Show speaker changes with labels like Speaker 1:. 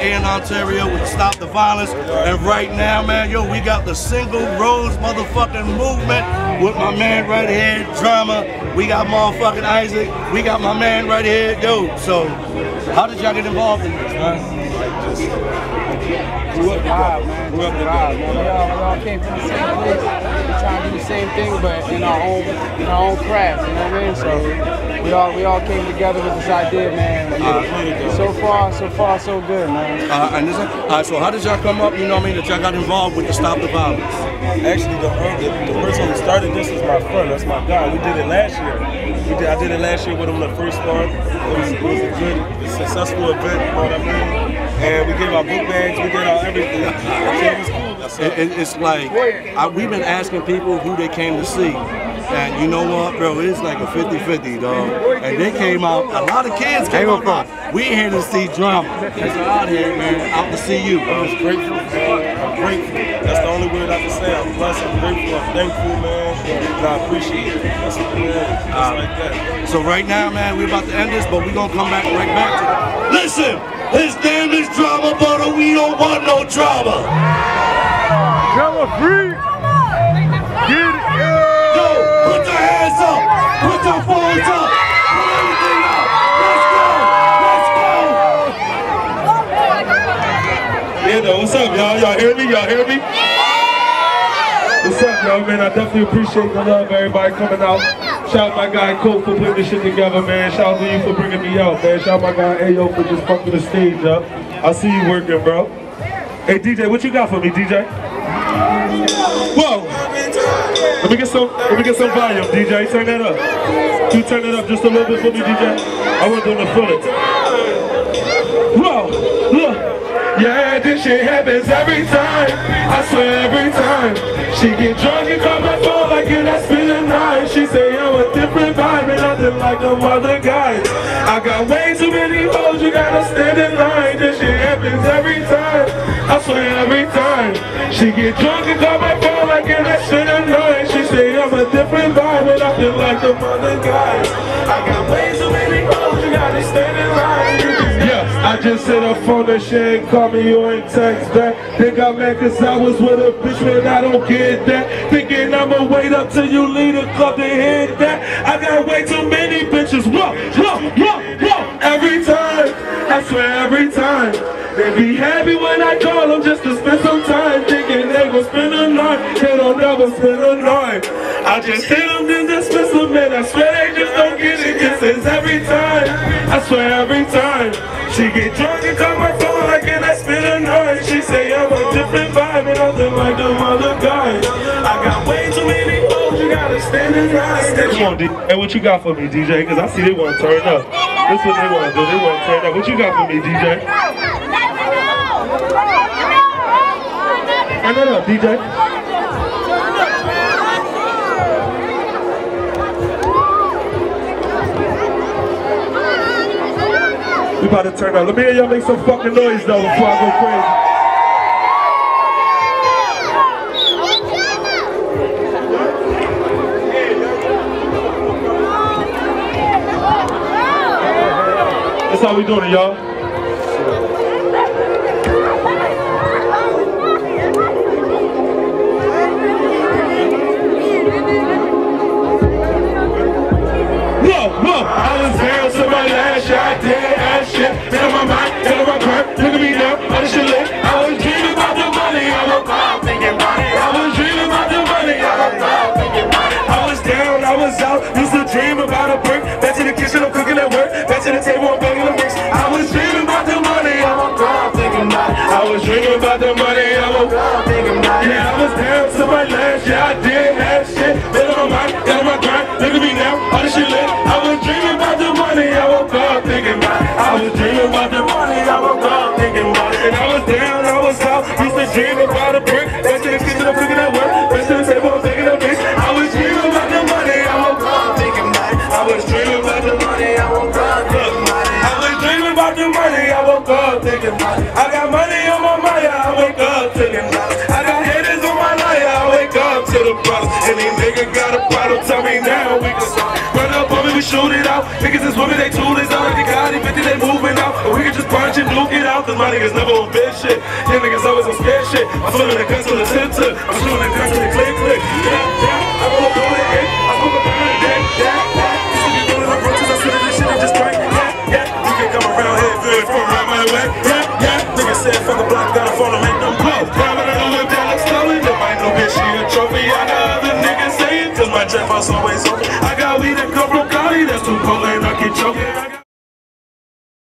Speaker 1: in Ontario with Stop the Violence. And right now, man, yo, we got the Single Rose motherfucking movement with my man right here, Drama. We got motherfucking Isaac. We got my man right here, yo. So, how did y'all get involved in this, man?
Speaker 2: Grew up live, man. We all came from the same place. We're trying to do the same thing, but in our own craft. You know what I mean? So we all came together with this idea, man. So far, so good, man.
Speaker 1: So how did y'all come up? You know what I mean? That y'all got involved with the Stop the Violence.
Speaker 3: Actually, the person who started this is my friend. That's my guy. We did it last year. I did it last year with him the first start. It was a good, successful event. You know what I mean? And we gave our book bags. We did our everything. So it was cool.
Speaker 1: It's like we've been asking people who they came to see. And you know what, bro, it's like a 50-50, dog. And they came out, a lot of kids came out. We here to see Drama. It's out here, man, out to see you.
Speaker 3: I'm just grateful, man. I'm grateful. That's the only word I can say. I'm blessed, I'm grateful, I'm thankful, man. And I appreciate it. That's what it is. Just like that.
Speaker 1: So right now, man, we're about to end this, but we're going to come back right back to it. Listen, his name is Drama, but we don't want no drama.
Speaker 4: Drama free. Get it.
Speaker 1: Put your hands up! Put your phones up! Put everything up! Let's go!
Speaker 3: Yeah, though, what's up, y'all? Y'all hear me? Y'all hear me? What's up, y'all, man? I definitely appreciate the love, everybody coming out. Shout out my guy, Colt, for putting this shit together, man. Shout out to you for bringing me out, man. Shout out my guy, Ayo, for just fucking the stage up. I see you working, bro. Hey, DJ, what you got for me, DJ? Whoa! Let me get some volume, DJ. Turn that up. Can you turn it up just a little bit for me, DJ? I want them to feel it. Whoa! Look! Yeah, this shit happens every time. I swear every time. She get drunk and call my phone like it has been a night. She say I'm a different vibe and nothing like them other guys. I got way too many hoes, you gotta stand in line. This shit happens every time. I swear every time. She get drunk and call my phone like it has been a night. She say I'm a different vibe and nothing like them other guys. I got way too many hoes, you gotta stand in line. I just hit her phone and she ain't call me or ain't text back. They got mad cause I was with a bitch, man, I don't get that. Thinking I'ma wait up till you leave the club to hit that. I got way too many bitches, whoa, every time, I swear every time. They be happy when I call them just to spend some time. Thinking they gon' spend the night, they don't never spend the night. I just hit them then dismiss them, man, I swear they just don't get it. This is every time, I swear every time. She get drunk and call my phone like and I spend the night. She say I'm a different vibe and nothing like them other guys. I got way too many hoes, you gotta stand in line. Come on, DJ. Hey, what you got for me, DJ? Cause I see they wanna turn up. This is what they wanna do, they wanna turn up. What you got for me, DJ? Turn it up, DJ. We about to turn up. Let me hear y'all make some fucking noise though before I go crazy. That's how we doing it, y'all. Whoa, I was down to my last shot, dead ass shit. In my mind, in my heart, look at me now, all this shit lit. I was dreaming about the money, I woke up thinking about it. I was dreaming about the money, I woke up thinking about it. I was down, I was out, used to dream about a break. Back to the kitchen, I'm cooking at work. Back to the table, I'm banging the mix. I was dreaming about the money, I woke up thinking about it. I was dreaming about the money, I woke up thinking about it. Yeah, I was down to my last shot, I did have shit. In my mind, in my grind, look at me now, all this shit lit. I was dreaming about the money, I woke up thinking about it. I was dreaming about the money, I woke up thinking about it. And I was down, I was out, used to dream about a brick. Back to the kitchen, I'm cooking at work. Back to the table, I'm taking a mix. I was dreaming about the money, I woke up thinking about it. I was dreaming about the money, I woke up thinking about it. I was dreaming about the money, I woke up thinking about it. I got money on my mind, I wake up thinking about it. I got haters on my line, I wake up to the problem. And these niggas got a problem, tell me now we can start. Run up on me, shoot it out. Niggas is women, they tool is out. They got it, 50, they moving out. And we can just punch and nuke it out. Cause my niggas never on bad shit. Young niggas always on scared shit. I'm feeling the guns on the center. I'm feeling the guns on the click. I roll up on it, I smoke up on it, You see me rolling up roaches, I sit in this shit and just drink. You can come around here if you ain't from around my way. Niggas said fuck a block, gotta fall and make them blow. Private and live down like slowly. There might no bitch, she a trophy. I got other niggas saying, cause my trap house always open. I got weed and come from Cali, that's too cold and I keep choking.